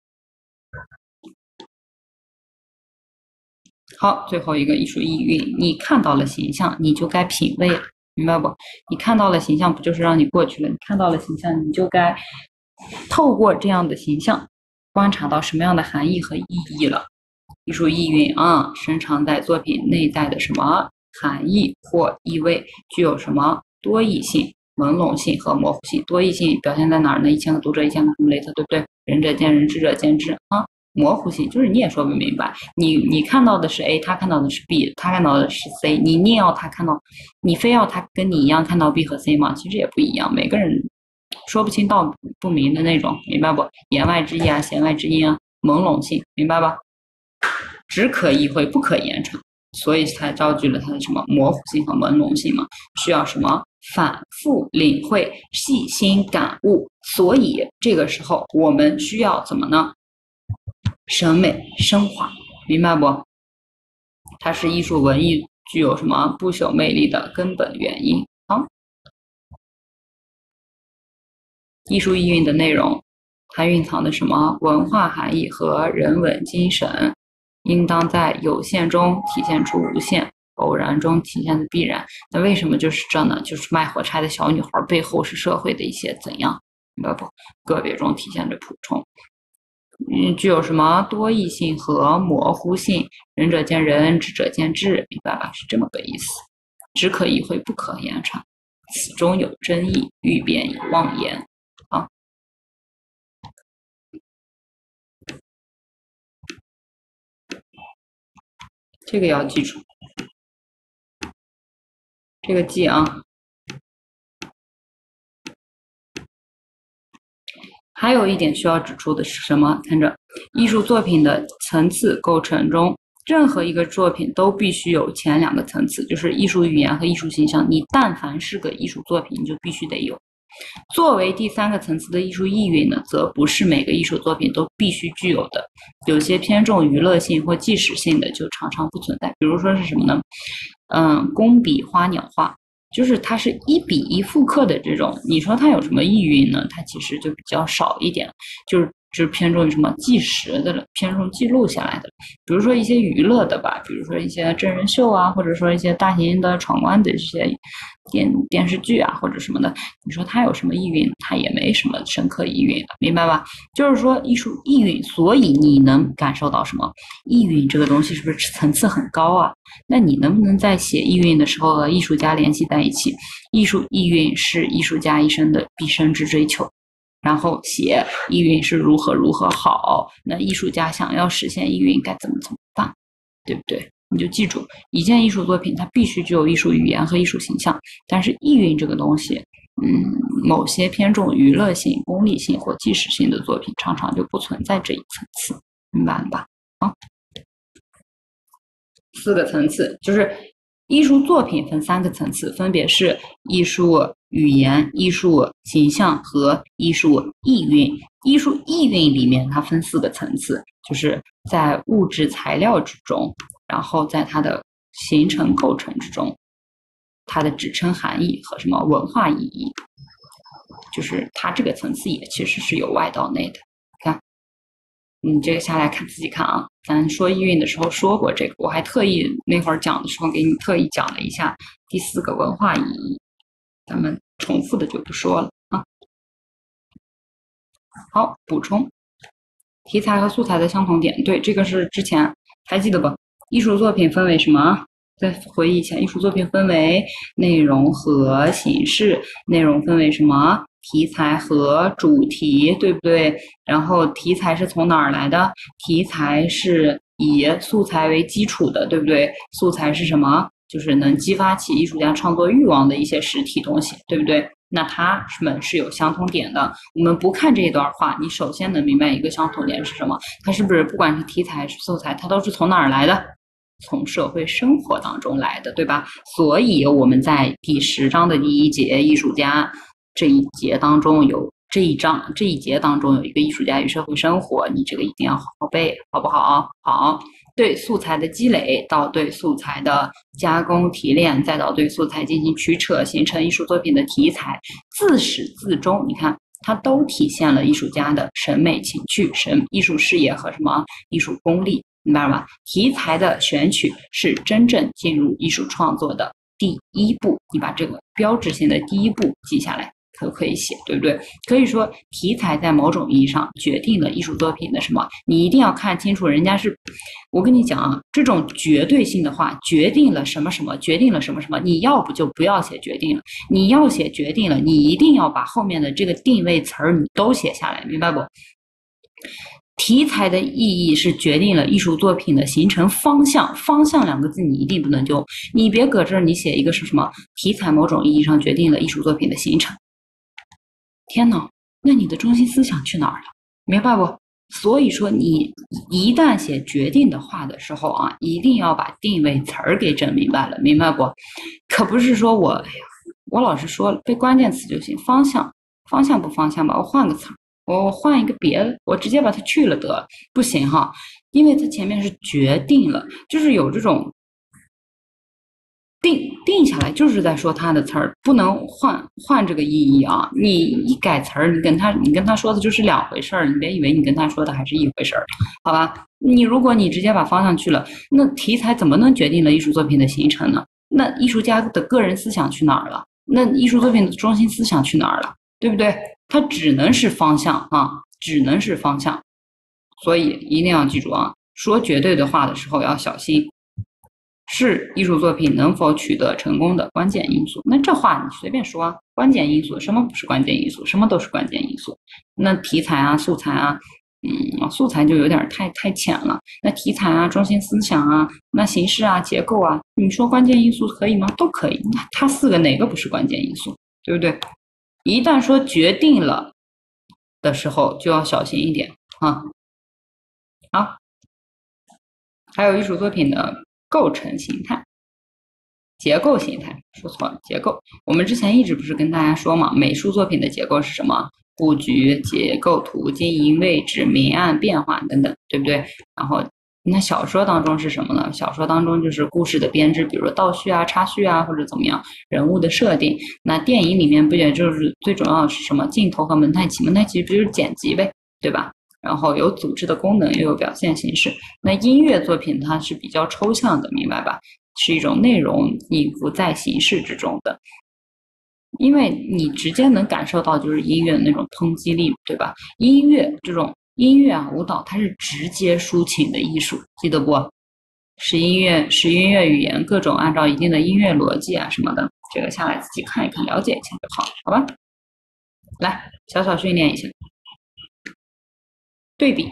好，最后一个艺术意蕴，你看到了形象，你就该品味了，明白不？你看到了形象，不就是让你过去了？你看到了形象，你就该透过这样的形象，观察到什么样的含义和意义了。艺术意蕴啊，深藏在作品内在的什么含义或意味，具有什么多义性、朦胧性和模糊性。多义性表现在哪儿呢？1000个读者，1000个什么雷特，对不对？仁者见仁，智者见智啊。模糊性就是你也说不明白，你看到的是 A， 他看到的是 B， 他看到的是 C， 你硬要他看到，你非要他跟你一样看到 B 和 C 吗？其实也不一样，每个人说不清道不明的那种，明白不？言外之意啊，弦外之音啊，朦胧性，明白吧？只可意会，不可言传，所以才造就了它的什么模糊性和朦胧性嘛，需要什么反复领会、细心感悟。所以这个时候我们需要怎么呢？审美升华，明白不？它是艺术文艺具有什么不朽魅力的根本原因啊？艺术意蕴的内容，它蕴藏的什么文化含义和人文精神，应当在有限中体现出无限，偶然中体现的必然。那为什么就是这呢？就是卖火柴的小女孩背后是社会的一些怎样，明白不？个别中体现着普通。具有什么多义性和模糊性，仁者见仁，智者见智，明白吧？是这么个意思。只可意会，不可言传，此中有争议，欲辩以妄言。好，这个要记住，这个记啊。还有一点需要指出的是什么？看着艺术作品的层次构成中，任何一个作品都必须有前2个层次，就是艺术语言和艺术形象。你但凡是个艺术作品，你就必须得有。作为第3个层次的艺术意蕴呢，则不是每个艺术作品都必须具有的，有些偏重娱乐性或纪实性的就常常不存在。比如说是什么呢？ 工笔花鸟画，就是它是一笔一复刻的这种。你说它有什么意蕴呢？它其实就比较少一点，就是偏重于什么纪实的了，偏重记录下来的。比如说一些娱乐的吧，比如说一些真人秀啊，或者说一些大型的闯关的这些电视剧啊，或者什么的，你说它有什么意蕴？它也没什么深刻意蕴的，明白吧？就是说艺术意蕴，所以你能感受到什么意蕴这个东西是不是层次很高啊？那你能不能在写意蕴的时候和艺术家联系在一起？艺术意蕴是艺术家一生的毕生之追求。然后写意蕴是如何好，那艺术家想要实现意蕴该怎么办，对不对？你就记住，一件艺术作品它必须具有艺术语言和艺术形象，但是意蕴这个东西，某些偏重娱乐性、功利性或纪实性的作品，常常就不存在这一层次，明白了吧？啊，4个层次就是艺术作品分3个层次，分别是艺术语言、艺术形象和艺术意蕴。艺术意蕴里面它分4个层次，就是在物质材料之中，然后在它的形成构成之中，它的指称含义和什么文化意义，就是它这个层次也其实是由外到内的。看，你这个下来看自己看啊，咱说意蕴的时候说过这个，我还特意那会儿讲的时候给你特意讲了一下第4个文化意义，咱们重复的就不说了啊。好，补充题材和素材的相同点，对，这个是之前还记得不？艺术作品分为什么？再回忆一下，艺术作品分为内容和形式，内容分为什么？题材和主题，对不对？然后题材是从哪儿来的？题材是以素材为基础的，对不对？素材是什么？就是能激发起艺术家创作欲望的一些实体东西，对不对？那它们是有相同点的。我们不看这一段话，你首先能明白一个相同点是什么？它是不是不管是题材还是素材，它都是从哪儿来的？从社会生活当中来的，对吧？所以我们在第10章的第1节艺术家这一节当中有这一节当中有一个艺术家与社会生活，你这个一定要好好背，好不好？好，对素材的积累到对素材的加工提炼，再到对素材进行取舍，形成艺术作品的题材，自始至终，你看它都体现了艺术家的审美情趣、艺术视野和什么艺术功力。明白了吧？题材的选取是真正进入艺术创作的第1步，你把这个标志性的第1步记下来，可以写，对不对？可以说题材在某种意义上决定了艺术作品的什么？你一定要看清楚，人家是，我跟你讲啊，这种绝对性的话，决定了什么什么，决定了什么什么，你要不就不要写决定了，你要写决定了，你一定要把后面的这个定位词儿你都写下来，明白不？题材的意义是决定了艺术作品的形成方向，方向2个字你一定不能丢，你别搁这儿你写一个是什么题材某种意义上决定了艺术作品的形成，天哪，那你的中心思想去哪儿了？明白不？所以说你一旦写决定的话的时候啊，一定要把定位词儿给整明白了，明白不？可不是说我老是说背关键词就行，方向不方向吧，我换个词儿。我换一个别的，我直接把它去了得，不行哈，因为它前面是决定了，就是有这种定下来，就是在说它的词儿，不能换这个意义啊！你一改词儿，你跟他说的就是2回事儿，你别以为你跟他说的还是一回事儿，好吧？如果你直接把方向去了，那题材怎么能决定了艺术作品的形成呢？那艺术家的个人思想去哪儿了？那艺术作品的中心思想去哪儿了？对不对？它只能是方向啊，只能是方向，所以一定要记住啊，说绝对的话的时候要小心，是艺术作品能否取得成功的关键因素。那这话你随便说啊，关键因素什么不是关键因素？什么都是关键因素。那题材啊、素材啊，素材就有点太浅了。那题材啊、中心思想啊、那形式啊、结构啊，你说关键因素可以吗？都可以。那它4个哪个不是关键因素？对不对？一旦说决定了的时候，就要小心一点啊。好，还有艺术作品的构成形态、结构形态，说错了，结构。我们之前一直不是跟大家说嘛，美术作品的结构是什么？布局、结构图、经营位置、明暗变化等等，对不对？然后那小说当中是什么呢？小说当中就是故事的编织，比如说倒叙啊、插叙啊，或者怎么样，人物的设定。那电影里面不也就是最主要的是什么镜头和蒙太奇？蒙太奇不就是剪辑呗，对吧？然后有组织的功能，又有表现形式。那音乐作品它是比较抽象的，明白吧？是一种内容隐伏在形式之中的。因为你直接能感受到就是音乐的那种冲击力，对吧？音乐这种音乐啊，舞蹈它是直接抒情的艺术，记得不？是音乐语言，各种按照一定的音乐逻辑啊什么的，这个下来自己看一看，了解一下就好，好吧？来，小小训练一下，对比。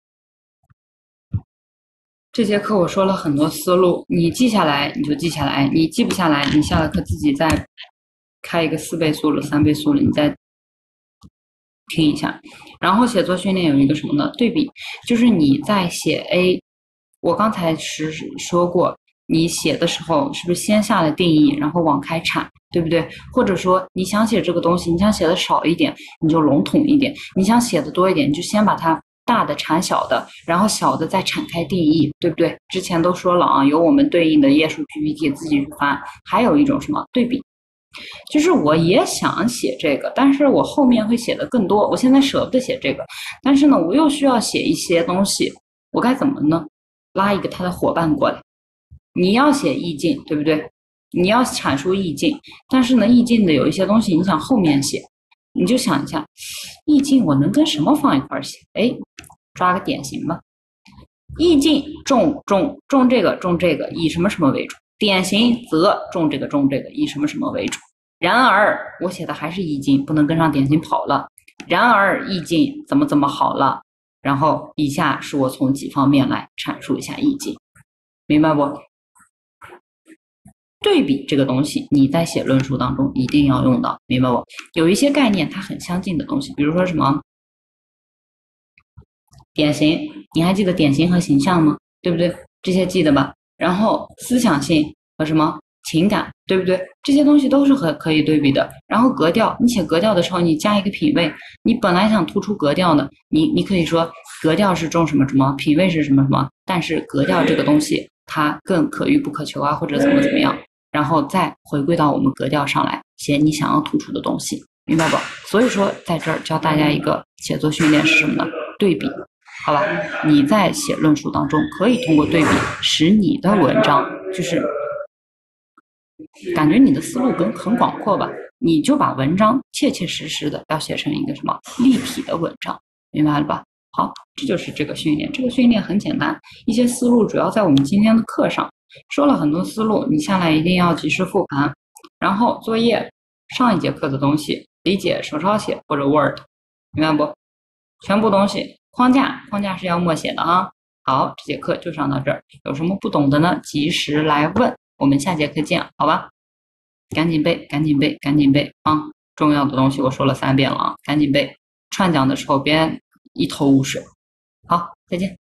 这节课我说了很多思路，你记下来你就记下来，你记不下来，你下了课自己再开一个4倍速了、3倍速了，你再听一下。然后写作训练有一个什么呢？对比，就是你在写 A，我刚才说过，你写的时候是不是先下了定义，然后往开阐，对不对？或者说你想写这个东西，你想写的少一点，你就笼统一点；你想写的多一点，你就先把它大的阐小的，然后小的再展开定义，对不对？之前都说了啊，有我们对应的页数 PPT 自己去翻。还有一种什么对比？就是我也想写这个，但是我后面会写的更多。我现在舍不得写这个，但是呢，我又需要写一些东西，我该怎么呢？拉一个他的伙伴过来，你要写意境，对不对？你要阐述意境，但是呢，意境的有一些东西你想后面写，你就想一下，意境我能跟什么放一块写？哎，抓个典型吧。意境重这个，以什么什么为主？典型则重这个，以什么什么为主？然而我写的还是意境，不能跟上典型跑了。然而意境怎么好了？然后以下是我从几方面来阐述一下意境，明白不？对比这个东西，你在写论述当中一定要用到，明白不？有一些概念它很相近的东西，比如说什么典型，你还记得典型和形象吗？对不对？这些记得吧？然后思想性和什么情感，对不对？这些东西都是可以对比的。然后格调，你写格调的时候，你加一个品味，你本来想突出格调呢，你可以说格调是重什么什么，品味是什么什么，但是格调这个东西它更可遇不可求啊，或者怎么样，然后再回归到我们格调上来写你想要突出的东西，明白不？所以说在这儿教大家一个写作训练是什么呢？对比。好吧，你在写论述当中可以通过对比，使你的文章就是感觉你的思路很广阔吧，你就把文章切切实实的要写成一个什么立体的文章，明白了吧？好，这就是这个训练。这个训练很简单，一些思路主要在我们今天的课上说了很多思路，你下来一定要及时复盘，然后作业上一节课的东西理解手抄写或者 Word， 明白不？全部东西框架是要默写的啊。好，这节课就上到这儿，有什么不懂的呢？及时来问，我们下节课见，好吧？赶紧背啊！重要的东西我说了3遍了啊，赶紧背。串讲的时候别一头雾水。好，再见。